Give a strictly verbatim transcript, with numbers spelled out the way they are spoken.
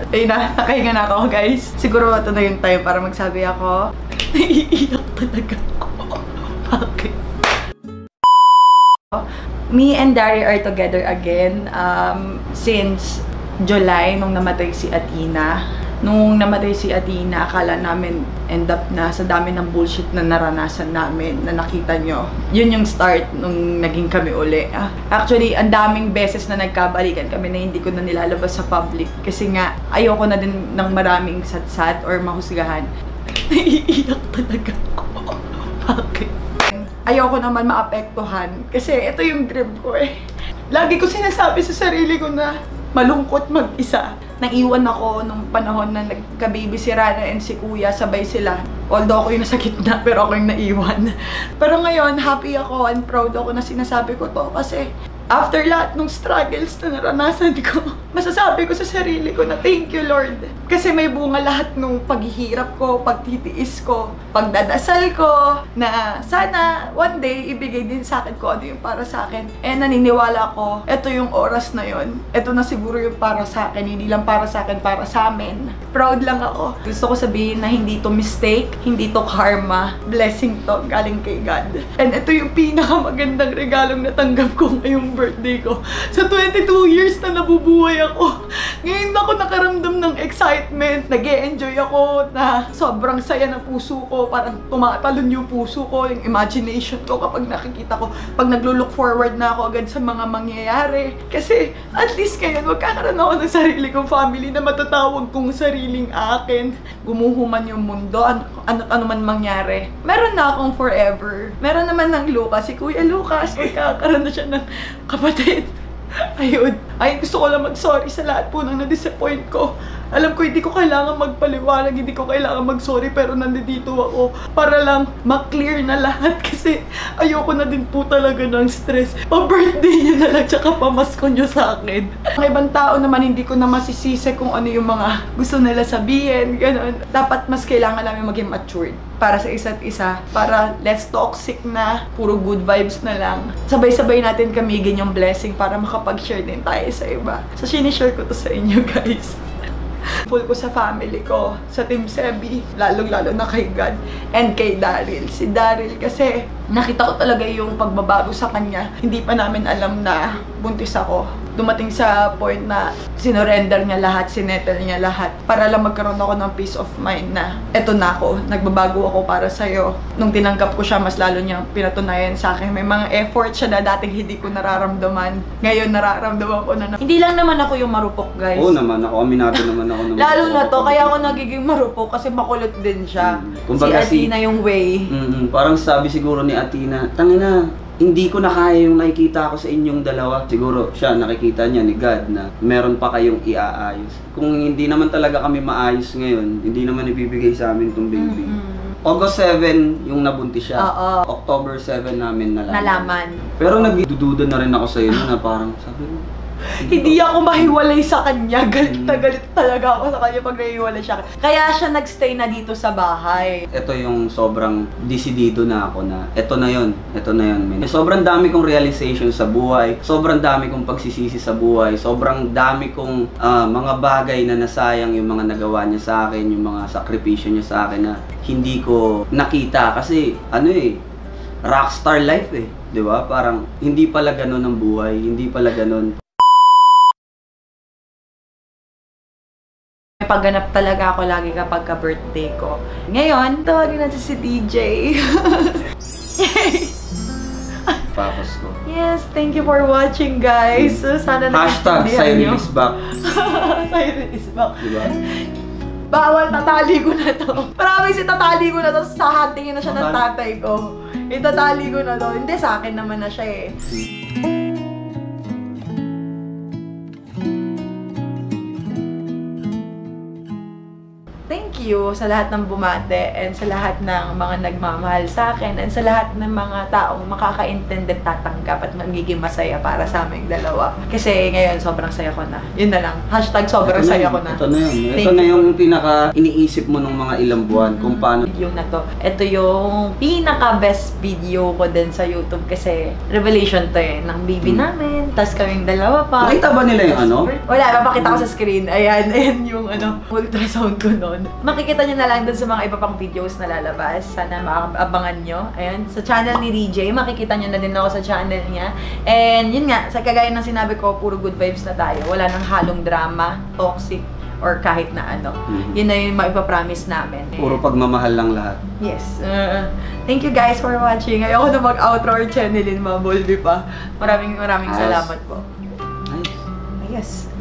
Ayun na, nakahinga na ako guys. Siguro ito na yung time para magsabi ako. Naiiyak talaga ako. Bakit? Me and Daryl are together again um, since July nung namatay si Athena. Nung namatay si Athena, akala namin end up na sa dami ng bullshit na naranasan namin na nakita nyo. Yun yung start nung naging kami uli. Actually, ang daming beses na nagkabalikan kami na hindi ko na nilalabas sa public. Kasi nga, ayoko na din ng maraming satsat or mahusgahan. Naiiyak talaga ako. Bakit? Ayoko naman maapektuhan. Kasi ito yung dream ko eh. Lagi ko sinasabi sa sarili ko na malungkot mag-isa. Naiwan ako nung panahon na nagka-baby si Rana and si Kuya, sabay sila. Although ako yung nasa gitna, pero ako yung naiwan. Pero ngayon, happy ako and proud ako na sinasabi ko to kasi after lahat ng struggles na naranasan ko, masasabi ko sa sarili ko na thank you Lord. Kasi may bunga lahat ng paghihirap ko, pagtitiis ko, pagdadasal ko, na sana one day ibigay din sa akin ko ano yung para sa akin. And naniniwala ko, ito yung oras na yon. Ito na siguro yung para sa akin, hindi lang para sa akin, para sa amin. Proud lang ako. Gusto ko sabihin na hindi to mistake, hindi to karma, blessing to galing kay God. And ito yung pinakamagandang regalong natanggap ko ngayong birthday ko. Sa twenty-two years na nabubuhay ako. Ngayon ako nakaramdam ng excitement. Nag-e-enjoy ako na sobrang saya ng puso ko. Parang tumatalon yung puso ko, yung imagination ko kapag nakikita ko. Pag naglo-look forward na ako agad sa mga mangyayari. Kasi at least ngayon magkakaroon ako ng sarili kong family na matatawag kong sariling akin. Gumuhuman yung mundo, ano, ano, ano man mangyari. Meron na akong forever. Meron naman ng Lucas, si Kuya Lucas. Magkakaroon na siya ng kapatid. Ayun. Ay, gusto ko lang mag-sorry sa lahat po nang na-disappoint ko. Alam ko, hindi ko kailangan magpaliwanag, hindi ko kailangan mag-sorry, pero nandito ako para lang ma-clear na lahat kasi ayoko na din po talaga ng stress. Pa-birthday niyo na lang, tsaka pamasko niyo sa akin. Ang ibang tao naman, hindi ko na masisisi kung ano yung mga gusto nila sabihin, gano'n. Dapat mas kailangan namin maging matured para sa isa't isa, para less toxic na, puro good vibes na lang. Sabay-sabay natin kamigin yung blessing para makapag-share din tayo sa iba. So, sinishare ko to sa inyo, guys. Full ko sa family ko, sa Team Sebi, lalong-lalo na kay God and kay Daryl. Si Daryl kasi nakita ko talaga yung pagbabago sa kanya. Hindi pa namin alam na buntis ako. Dumating sa point na sinorender niya lahat, sinettle niya lahat para lang magkaroon ako ng peace of mind na eto na ako, nagbabago ako para sa'yo. Nung tinanggap ko siya, mas lalo niyang pinatunayan sa akin. May mga effort siya na dating hindi ko nararamdaman. Ngayon nararamdaman ko na, na hindi lang naman ako yung marupok, guys. Oo naman, ako aminado naman ako. Naman lalo na to, kaya ako nagiging marupok kasi makulot din siya. Mm. Kumbaga, si Athena si, yung way. Mm-hmm. Parang sabi siguro ni Athena, tangina, hindi ko na kaya yung nakikita ko sa inyong dalawa. Siguro siya nakikita niya ni God na meron pa kayong iaayos. Kung hindi naman talaga kami maayos ngayon, hindi naman ibibigay sa amin tong baby. Mm-hmm. August seven yung nabuntis siya. Oo. October seven namin nalaman. Nalaman. Pero nagdududa na rin ako sa iyo na parang sabi mo, hindi ako mahiwalay sa kanya. Galit na galit talaga ako sa kanya pag nahiwalay siya. Kaya siya nagstay na dito sa bahay. Ito yung sobrang desidido na ako na ito na yun, ito na yun. Man. Sobrang dami kong realization sa buhay, sobrang dami kong pagsisisi sa buhay, sobrang dami kong uh, mga bagay na nasayang yung mga nagawa niya sa akin, yung mga sakripisyo niya sa akin na hindi ko nakita kasi ano eh, rockstar life eh, di ba? Parang hindi pala ganun ang buhay, hindi pala ganun. Pagganap talaga ako lagi kapag ka-birthday ko. Ngayon, tawagin natin si D J. Papas ko. Yes, thank you for watching, guys. Sana hashtag ZeiRyl is back. ZeiRyl is back. Diba? Bawal, tatali ko na to. Promise, itatali ko na to. Sahatingin na siya ng tatay ko. Itatali ko na to. Hindi, sa akin naman na siya eh. Thank you sa lahat ng bumate and sa lahat ng mga nagmamahal sa akin and sa lahat ng mga taong makakaintindi, tatanggap at magiging masaya para sa aming dalawa. Kasi ngayon, sobrang saya ko na. Yun na lang. Hashtag sobrang ito saya na, ko na. Ito na yun. Thank Ito na you. yung pinaka iniisip mo nung mga ilang buwan kung paano. Video na to. Ito yung pinaka-best video ko din sa YouTube kasi revelation to eh, ng baby Hmm. namin. Tapos kaming dalawa pa. Nakita ba nila yung ano? Wala, papakita ko sa screen. Ayan, ayan yung ano, ultrasound ko noon. Makikita nyo na lang dun sa mga iba pang videos na lalabas. Sana maabangan nyo. Ayan, sa channel ni D J, makikita nyo na din ako sa channel niya. And yun nga, sa kagaya ng sinabi ko, puro good vibes na tayo. Wala nang halong drama, toxic, or kahit na ano. Mm-hmm. Yun na yung maipapromise namin. Puro pagmamahal lang lahat. Yes. Uh, thank you guys for watching. Ayoko na mag-outro or channelin, maboldi pa. Maraming maraming Ayos. salamat po. Nice. Yes.